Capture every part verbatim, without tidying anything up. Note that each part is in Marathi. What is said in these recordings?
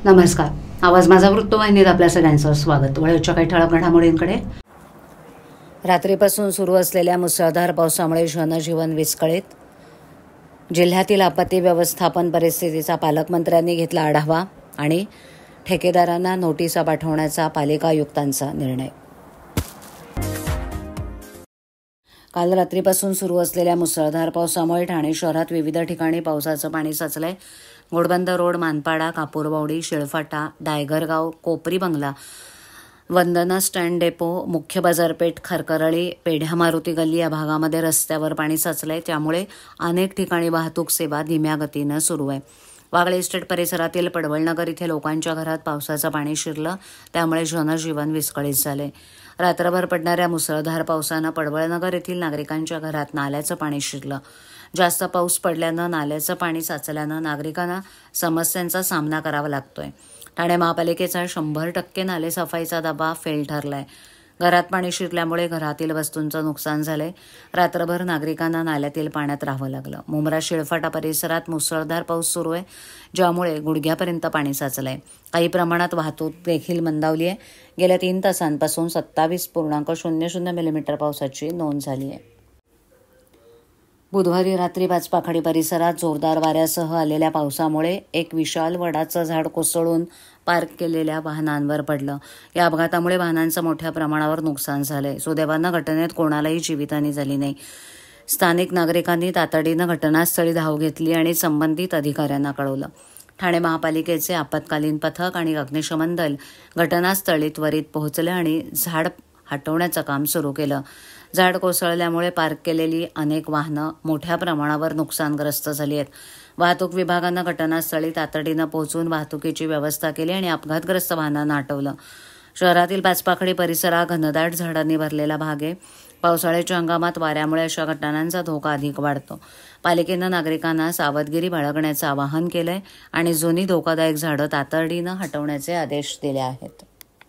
नमस्कार. आवाज माझा वृत्तवाहिनीत आपल्या सगळ्यांचं स्वागत. वळीच्या काही ठळक घडामोडींकडे. रात्रीपासून सुरू असलेल्या मुसळधार पावसामुळे जनजीवन विस्कळीत. जिल्ह्यातील आपत्ती व्यवस्थापन परिस्थितीचा पालकमंत्र्यांनी घेतला आढावा आणि ठेकेदारांना नोटिसा पाठवण्याचा पालिका आयुक्तांचा निर्णय. काल रात्रीपासून सुरू असलेल्या मुसळधार पावसामुळे ठाणे शहरात विविध ठिकाणी पावसाचं पाणी साचलंय. घोडबंद रोड, मानपाडा, कापूरबावडी, शिळफाटा, डायगरगाव, कोपरी बंगला, वंदना स्टँड डेपो, मुख्य बाजारपेठ, खरकरळी, पेढ्या मारुती गल्ली या भागामध्ये रस्त्यावर पाणी साचलंय. त्यामुळे अनेक ठिकाणी वाहतूक सेवा धीम्या गतीनं सुरू आहे. वागळे इस्टेट परिसरातील पडवळनगर इथे लोकांच्या घरात पावसाचं पाणी शिरलं. त्यामुळे जनजीवन विस्कळीत झाले. रात्रभर पडणाऱ्या मुसळधार पावसानं पडवळनगर येथील नागरिकांच्या घरात नाल्याचं पाणी शिरलं. जास्त पाऊस पडल्यानं नाल्याचं पाणी साचल्यानं नागरिकांना समस्यांचा सामना करावा लागतोय. ठाणे महापालिकेचा शंभर टक्के नालेसफाईचा डबा फेल ठरलाय. घरात पाणी शिरल्यामुळे घरातील वस्तूंचं नुकसान झालंय. रात्रभर नागरिकांना नाल्यातील पाण्यात राहावं लागलं. मुंब्रा शिळफाटा परिसरात मुसळधार पाऊस सुरू आहे, ज्यामुळे गुडघ्यापर्यंत पाणी साचलंय. काही प्रमाणात वाहतूक देखील मंदावली आहे. गेल्या तीन तासांपासून सत्तावीस पूर्णांक शून्य शून्य मिलीमीटर पावसाची नोंद झाली आहे. बुधवारी रात्री पाचपाखडी परिसरात जोरदार वाऱ्यासह आलेल्या पावसामुळे एक विशाल वडाचं झाड कोसळून पार्क केलेल्या वाहनांवर पडलं. या अपघातामुळे वाहनांचं मोठ्या प्रमाणावर नुकसान झालंय. सुदैवानं घटनेत कोणालाही जीवितहानी झाली नाही. स्थानिक नागरिकांनी तातडीनं घटनास्थळी धाव घेतली आणि संबंधित अधिकाऱ्यांना कळवलं. ठाणे महापालिकेचे आपत्कालीन पथक आणि अग्निशमन दल घटनास्थळी त्वरित पोहोचले आणि झाड हटवण्याचं काम सुरू केलं. झाड कोसळल्यामुळे पार्क केलेली अनेक वाहनं मोठ्या प्रमाणावर नुकसानग्रस्त झाली आहेत. वाहतूक विभागानं घटनास्थळी तातडीनं पोहोचून वाहतुकीची व्यवस्था केली आणि अपघातग्रस्त वाहनांना हटवलं. शहरातील पाचपाखडी परिसरात घनदाट झाडांनी भरलेला भाग आहे. पावसाळ्याच्या हंगामात वाऱ्यामुळे अशा घटनांचा धोका अधिक वाढतो. पालिकेनं नागरिकांना सावधगिरी बाळगण्याचं आवाहन केलंय आणि जुनी धोकादायक झाडं तातडीनं हटवण्याचे आदेश दिले आहेत.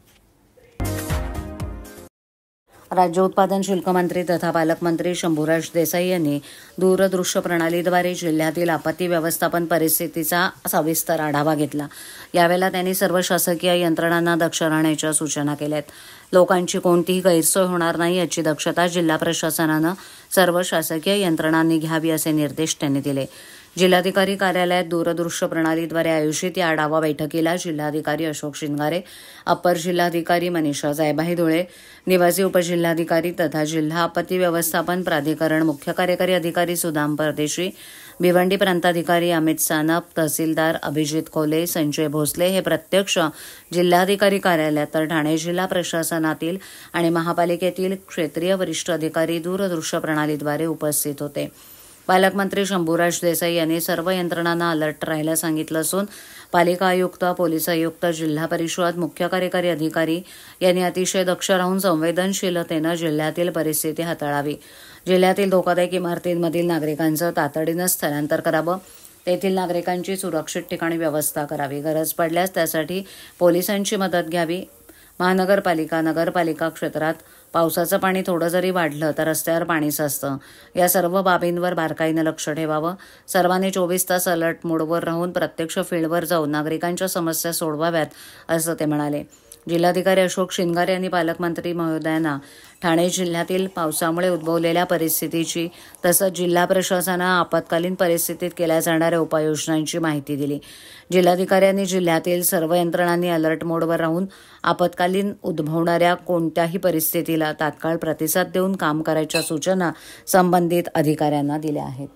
राज्य उत्पादन शुल्क मंत्री तथा पालकमंत्री शंभूराज देसाई यांनी दूरदृश्य प्रणालीद्वारे जिल्ह्यातील आपत्ती व्यवस्थापन परिस्थितीचा सविस्तर आढावा घेतला. यावेळेला त्यांनी सर्व शासकीय यंत्रणांना दक्ष राहण्याच्या सूचना केल्या आहेत. लोकांची कोणतीही गैरसोय होणार नाही याची दक्षता जिल्हा प्रशासनानं सर्व शासकीय यंत्रणांनी घ्यावी असे निर्देश त्यांनी दिले. जिल्हाधिकारी कार्यालयात दूरदृश्य प्रणालीद्वारे आयोजित या आढावा बैठकीला जिल्हाधिकारी अशोक शिंगारे, अप्पर जिल्हाधिकारी मनीषा जायभाई धुळे, निवासी उपजिल्हाधिकारी तथा जिल्हा आपत्ती व्यवस्थापन प्राधिकरण मुख्य कार्यकारी अधिकारी सुदाम परदेशी, भिवंडी प्रांताधिकारी अमित सानप, तहसीलदार अभिजित खोले, संजय भोसले हे प्रत्यक्ष जिल्हाधिकारी कार्यालयात तर ठाणे जिल्हा प्रशासनातील आणि महापालिकेतील क्षेत्रीय वरिष्ठ अधिकारी दूरदृश्य प्रणालीद्वारे उपस्थित होते. पालकमंत्री शंभूराज देसाई यांनी सर्व यंत्रणांना अलर्ट राहायला सांगितलं असून पालिका आयुक्त, पोलीस आयुक्त, जिल्हा परिषद, मुख्य कार्यकारी अधिकारी यांनी अतिशय दक्ष राहून संवेदनशीलतेनं जिल्ह्यातील परिस्थिती हाताळावी. जिल्ह्यातील धोकादायक इमारतींमधील नागरिकांचं तातडीनं स्थलांतर करावं. तेथील नागरिकांची सुरक्षित ठिकाणी व्यवस्था करावी. गरज पडल्यास त्यासाठी पोलिसांची मदत घ्यावी. महानगरपालिका, नगरपालिका क्षेत्रात पावसाचं पाणी थोडं जरी वाढलं तर रस्त्यावर पाणी साचतं. या सर्व बाबींवर बारकाईनं लक्ष ठेवावं. सर्वांनी चोवीस तास अलर्ट मोडवर राहून प्रत्यक्ष फील्डवर जाऊन नागरिकांच्या समस्या सोडवाव्यात असं ते म्हणाले. जिल्हाधिकारी अशोक शिंगारे यांनी पालकमंत्री महोदयांना ठाणे जिल्ह्यातील पावसामुळे उद्भवलेल्या परिस्थितीची तसंच जिल्हा प्रशासनानं आपत्कालीन परिस्थितीत केल्या जाणाऱ्या उपाययोजनांची माहिती दिली. जिल्हाधिकाऱ्यांनी जिल्ह्यातील सर्व यंत्रणांनी अलर्ट मोडवर राहून आपत्कालीन उद्भवणाऱ्या कोणत्याही परिस्थितीला तात्काळ प्रतिसाद देऊन काम करायच्या सूचना संबंधित अधिकाऱ्यांना दिल्या आहेत.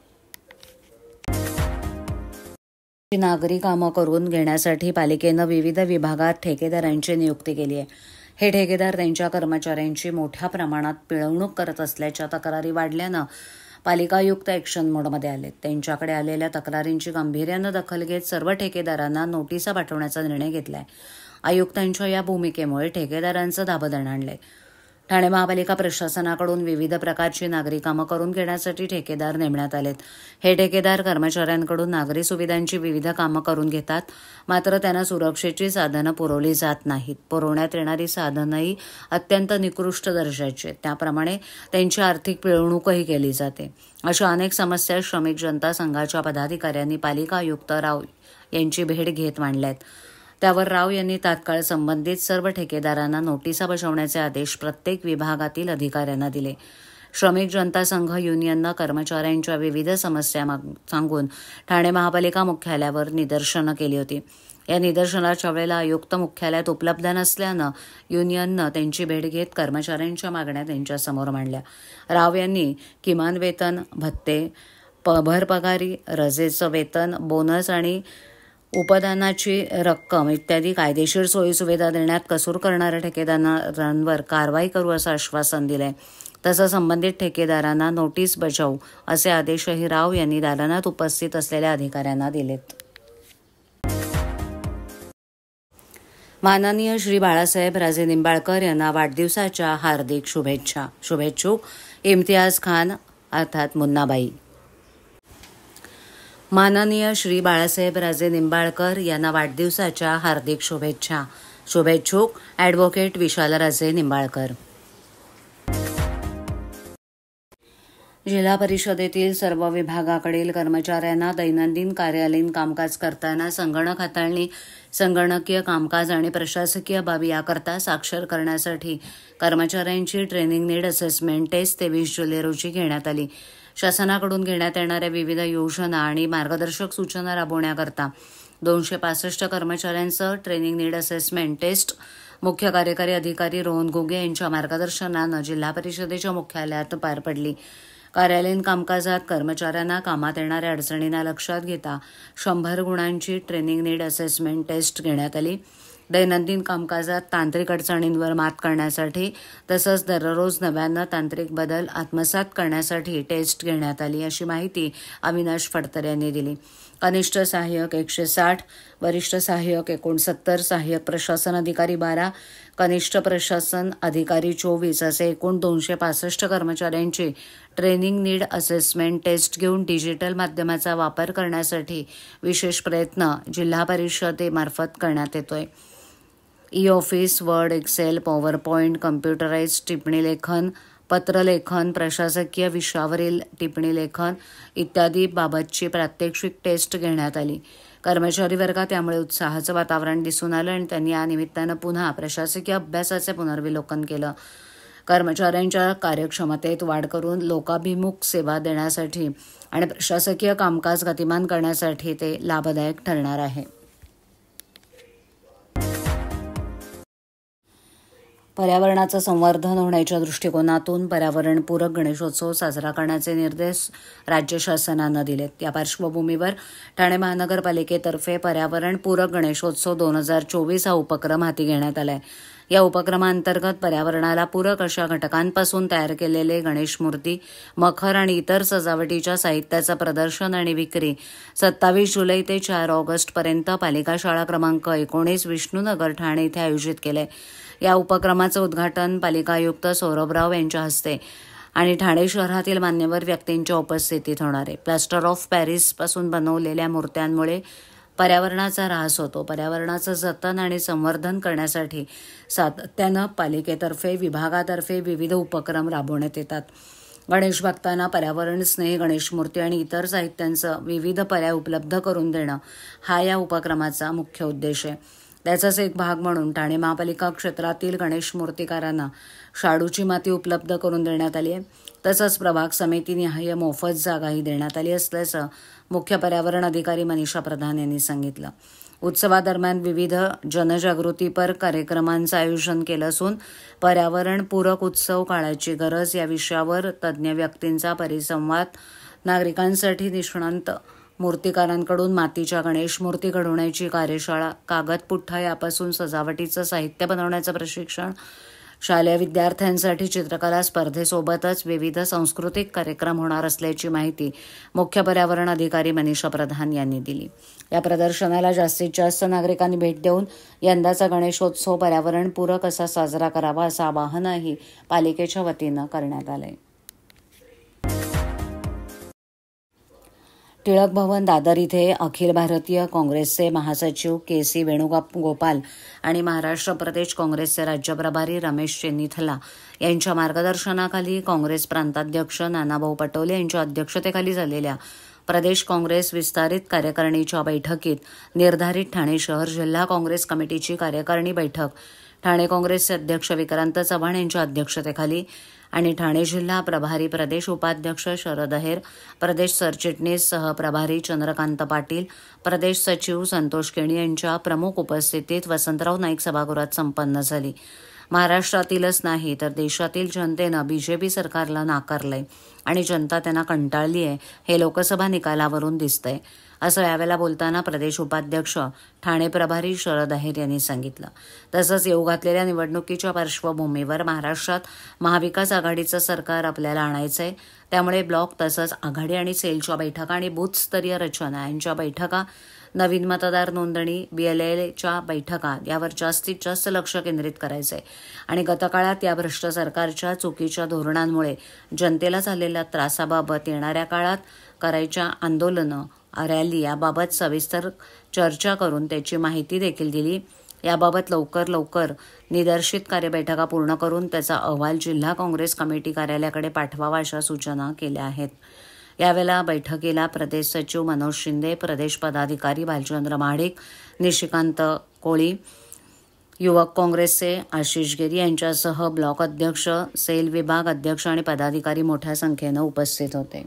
नागरी कामं करून घेण्यासाठी पालिकेनं विविध विभागात ठेकेदारांची नियुक्ती केली आहे. हे ठेकेदार त्यांच्या कर्मचाऱ्यांची मोठ्या प्रमाणात पिळवणूक करत असल्याच्या तक्रारी वाढल्यानं पालिका आयुक्त ॲक्शन मोडमध्ये आले. त्यांच्याकडे आलेल्या तक्रारींची गांभीर्यानं दखल घेत सर्व ठेकेदारांना नोटिसा पाठवण्याचा निर्णय घेतलाय. आयुक्तांच्या या भूमिकेमुळे ठेकेदारांचं धाबदण आणलंय. ठाणे महापालिका प्रशासनाकडून विविध प्रकारची नागरी कामं करून घेण्यासाठी ठेकेदार नेमण्यात आलेत. हे ठेकेदार कर्मचाऱ्यांकडून नागरी सुविधांची विविध कामं करून घेतात, मात्र त्यांना सुरक्षेची साधनं पुरवली जात नाहीत. पुरवण्यात येणारी साधनंही अत्यंत निकृष्ट दर्जाची. त्याप्रमाणे त्यांची आर्थिक पिळवणूकही केली जाते. अशा अनेक समस्या श्रमिक जनता संघाच्या पदाधिकाऱ्यांनी पालिका आयुक्त राव यांची भेट घेत मांडल्यात. त्यावर राव यांनी तात्काळ संबंधित सर्व ठेकेदारांना नोटिसा बजावण्याचे आदेश प्रत्येक विभागातील अधिकाऱ्यांना दिले. श्रमिक जनता संघ युनियननं कर्मचाऱ्यांच्या विविध समस्या सांगून ठाणे महापालिका मुख्यालयावर निदर्शनं केली होती. या निदर्शनाच्या वेळेला आयुक्त मुख्यालयात उपलब्ध नसल्यानं युनियननं त्यांची भेट घेत कर्मचाऱ्यांच्या मागण्या त्यांच्यासमोर मांडल्या. राव यांनी किमान वेतन, भत्ते, भरपगारी, रजेचं वेतन, बोनस आणि उपदानाची रक्कम इत्यादी कायदेशीर सोयीसुविधा देण्यात कसूर करणाऱ्या ठेकेदारांवर कारवाई करू असं आश्वासन दिलंय. तसंच संबंधित ठेकेदारांना नोटीस बजावू असे आदेशही राव यांनी दालनात उपस्थित असलेल्या अधिकाऱ्यांना दिलेत. माननीय श्री बाळासाहेब राजे निंबाळकर यांना वाढदिवसाच्या हार्दिक शुभेच्छा. शुभेच्छुक इम्तियाज खान अर्थात मुन्नाबाई. माननीय श्री बाळासाहेब राजे निंबाळकर यांना वाढदिवसाच्या हार्दिक शुभेच्छा. शुभेच्छुक ॲडव्होकेट विशाल राजे निंबाळकर. जिल्हा परिषदेतील सर्व विभागाकडील कर्मचाऱ्यांना दैनंदिन कार्यालयीन कामकाज करताना संगणक हाताळणी, संगणकीय कामकाज आणि प्रशासकीय बाबी याकरता साक्षर करण्यासाठी कर्मचाऱ्यांची ट्रेनिंग नीड असेसमेंट टेस्ट तेवीस जुलै रोजी घेण्यात आली. शासनाकडून घेण्यात येणाऱ्या विविध योजना आणि मार्गदर्शक सूचना राबवण्याकरता दोनशे पासष्ट कर्मचाऱ्यांचं ट्रेनिंग नीड असेसमेंट टेस्ट मुख्य कार्यकारी अधिकारी रोहन घुगे यांच्या मार्गदर्शनानं जिल्हा परिषदेच्या मुख्यालयात पार पडली. कार्यालयीन कामकाजात कर्मचाऱ्यांना कामात येणाऱ्या अडचणींना लक्षात घेता शंभर गुणांची ट्रेनिंग नीड असेसमेंट टेस्ट घेण्यात आली. दैनंदिन कामकाजात तांत्रिक अडचणींवर मात करण्यासाठी तसंच दररोज नव्यानं तांत्रिक बदल आत्मसात करण्यासाठी टेस्ट घेण्यात आली अशी माहिती अविनाश फडतर यांनी दिली. कनिष्ठ सहाय्यक एकशे साठ, वरिष्ठ सहाय्यक एकोणसत्तर, सहाय्यक प्रशासन अधिकारी बारा, कनिष्ठ प्रशासन अधिकारी चोवीस असे एकूण दोनशे पासष्ट कर्मचाऱ्यांची ट्रेनिंग नीड असेसमेंट टेस्ट घेऊन डिजिटल माध्यमाचा वापर करण्यासाठी विशेष प्रयत्न जिल्हा परिषदेमार्फत करण्यात येतोय. E office, word, excel, power point, computerise टिप्पणी लेखन, पत्रलेखन, प्रशासकीय विषयावरील टिप्पणी लेखन इत्यादी बाबतची प्रात्यक्षिक टेस्ट घेण्यात आली. कर्मचारी वर्गात त्यामुळे उत्साहाचं वातावरण दिसून आलं आणि त्यांनी या निमित्तानं पुन्हा प्रशासकीय अभ्यासाचे पुनर्विलोकन केलं. कर्मचाऱ्यांच्या कार्यक्षमतेत वाढ करून लोकाभिमुख सेवा देण्यासाठी आणि प्रशासकीय कामकाज गतिमान करण्यासाठी ते लाभदायक ठरणार आहे. पर्यावरणाचं संवर्धन होण्याच्या दृष्टिकोनातून पर्यावरणपूरक गणेशोत्सव साजरा करण्याचे निर्देश राज्य शासनानं दिलेत. या पार्श्वभूमीवर ठाणे महानगरपालिकेतर्फे पर्यावरणपूरक गणेशोत्सव दोन हजार चोवीस हा उपक्रम हाती घेण्यात आलाय. या उपक्रमांतर्गत पर्यावरणाला पूरक अशा घटकांपासून तयार केलेले गणेश मूर्ती, मखर आणि इतर सजावटीच्या साहित्याचं प्रदर्शन आणि विक्री सत्तावीस जुलै ते चार ऑगस्ट पर्यंत पालिका शाळा क्रमांक एकोणीस विष्णुनगर ठाणे इथे आयोजित केलंय. या उपक्रमाचं उद्घाटन पालिका आयुक्त सौरभराव यांच्या हस्ते आणि ठाणे शहरातील मान्यवर व्यक्तींच्या उपस्थितीत होणार आहे. प्लास्टर ऑफ पॅरिसपासून बनवलेल्या मूर्त्यांमुळे पर्यावरणाचा ऱ्हास होतो. पर्यावरणाचं जतन आणि संवर्धन करण्यासाठी सातत्यानं पालिकेतर्फे विभागातर्फे विविध उपक्रम राबवण्यात येतात. गणेश भक्तांना पर्यावरण स्नेही गणेश मूर्ती आणि इतर साहित्यांचं विविध पर्याय उपलब्ध करून देणं हा या उपक्रमाचा मुख्य उद्देश आहे. त्याचाच एक भाग म्हणून ठाणे महापालिका क्षेत्रातील गणेश मूर्तिकारांना शाडूची माती उपलब्ध करून देण्यात आली आहे. तसंच प्रभाग समितीनिहाय मोफत जागाही देण्यात आली असल्याचं मुख्य पर्यावरण अधिकारी मनीषा प्रधान यांनी सांगितलं. उत्सवादरम्यान विविध जनजागृतीपर कार्यक्रमांचं आयोजन केलं असून पर्यावरणपूरक उत्सव काळाची गरज या विषयावर तज्ज्ञ व्यक्तींचा परिसंवाद, नागरिकांसाठी निष्णांत मूर्तिकारांकडून मातीच्या गणेश मूर्ती घडवण्याची कार्यशाळा, कागदपुठ्ठा यापासून सजावटीचं साहित्य बनवण्याचं प्रशिक्षण, शालेय विद्यार्थ्यांसाठी चित्रकला स्पर्धेसोबतच विविध सांस्कृतिक कार्यक्रम होणार असल्याची माहिती मुख्य पर्यावरण अधिकारी मनीषा प्रधान यांनी दिली. या प्रदर्शनाला जास्तीत जास्त नागरिकांनी भेट देऊन यंदाचा गणेशोत्सव पर्यावरणपूरक असा साजरा करावा असं आवाहनही पालिकेच्या वतीनं करण्यात आलंय. टिळक भवन दादर इथे अखिल भारतीय काँग्रेसचे महासचिव के सी वेणुगोपाल आणि महाराष्ट्र प्रदेश काँग्रेसचे राज्य प्रभारी रमेश चेन्नीथला यांच्या मार्गदर्शनाखाली काँग्रेस प्रांताध्यक्ष नानाभाऊ पटोले यांच्या अध्यक्षतेखाली झालेल्या प्रदेश काँग्रेस विस्तारित कार्यकारिणीच्या बैठकीत निर्धारित ठाणे शहर जिल्हा काँग्रेस कमिटीची कार्यकारिणी बैठक ठाणे काँग्रेसचे अध्यक्ष विक्रांत चव्हाण यांच्या अध्यक्षतेखाली आणि ठाणे जिल्हा प्रभारी प्रदेश उपाध्यक्ष शरद अहेर, प्रदेश सरचिटणीस सहप्रभारी चंद्रकांत पाटील, प्रदेश सचिव संतोष केणी यांच्या प्रमुख उपस्थितीत वसंतराव नाईक सभागृहात संपन्न झाली. महाराष्ट्रातीलच नाही तर देशातील जनतेनं बीजेपी सरकारला नाकारलंय आणि जनता त्यांना कंटाळली आहे हे लोकसभा निकालावरून दिसतंय, असं यावेळेला बोलताना प्रदेश उपाध्यक्ष ठाणे प्रभारी शरद अहेर यांनी सांगितलं. तसंच येऊ घातलेल्या निवडणुकीच्या पार्श्वभूमीवर महाराष्ट्रात महाविकास आघाडीचं सरकार आपल्याला आणायचंय, त्यामुळे ब्लॉक तसंच आघाडी आणि सेलच्या बैठका आणि बूथस्तरीय रचना यांच्या बैठका, नवीन मतदार नोंदणी, बीएलएच्या बैठका यावर जास्तीत जास्त लक्ष केंद्रित करायचंय आणि गतकाळात या भ्रष्ट सरकारच्या चुकीच्या धोरणांमुळे जनतेला झालेल्या त्रासाबाबत येणाऱ्या काळात करायच्या आंदोलनं, रॅली याबाबत सविस्तर चर्चा करून त्याची माहिती देखील दिली. याबाबत लवकर लवकर निदर्शित कार्यबैठका पूर्ण करून त्याचा अहवाल जिल्हा काँग्रेस कमिटी कार्यालयाकडे पाठवावा अशा सूचना केल्या आहेत. यावेळेला बैठकीला प्रदेश सचिव मनोज शिंदे, प्रदेश पदाधिकारी भालचंद्र महाडिक, निशिकांत कोळी, युवक काँग्रेसचे आशिष गिरी यांच्यासह ब्लॉक अध्यक्ष, सेल विभाग अध्यक्ष आणि पदाधिकारी मोठ्या संख्येनं उपस्थित होते.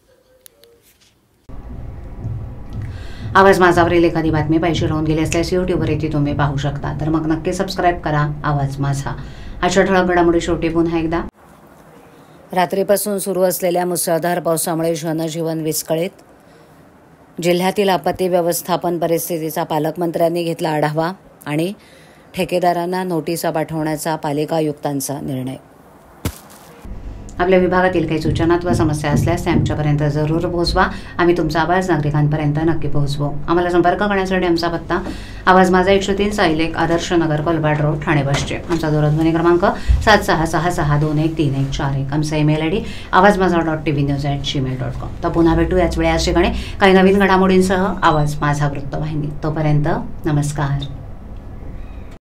आवाज माझावरील एखादी बातमी पाहिजे राहून गेली असल्यास यूट्यूबवर येथे तुम्ही पाहू शकता, तर मग नक्की सबस्क्राईब करा आवाज माझा. अशा ठळक घडामोडी शेवटी पुन्हा एकदा. रात्रीपासून सुरू असलेल्या मुसळधार पावसामुळे जनजीवन विस्कळीत. जिल्ह्यातील आपत्ती व्यवस्थापन परिस्थितीचा पालकमंत्र्यांनी घेतला आढावा आणि ठेकेदारांना नोटिसा पाठवण्याचा पालिका आयुक्तांचा निर्णय. आपल्या विभागातील काही सूचना व समस्या असल्यास त्या आमच्यापर्यंत जरूर पोहोचवा. आम्ही तुमचा आवाज नागरिकांपर्यंत नक्की पोहोचवू. आम्हाला संपर्क करण्यासाठी आमचा पत्ता आवाज माझा एकशे तीन साईलेक आदर्श नगर कोलबाड रोड ठाणे बसचे. आमचा दूरध्वनी क्रमांक सात सहा सहा सहा दोन एक तीन एक चार एक. आमचा ईमेल आय डी आवाज माझा dot T V news at Gmail dot com. तर पुन्हा भेटू याच वेळी याच ठिकाणी काही नवीन घडामोडींसह आवाज माझा वृत्तवाहिनी. तोपर्यंत नमस्कार.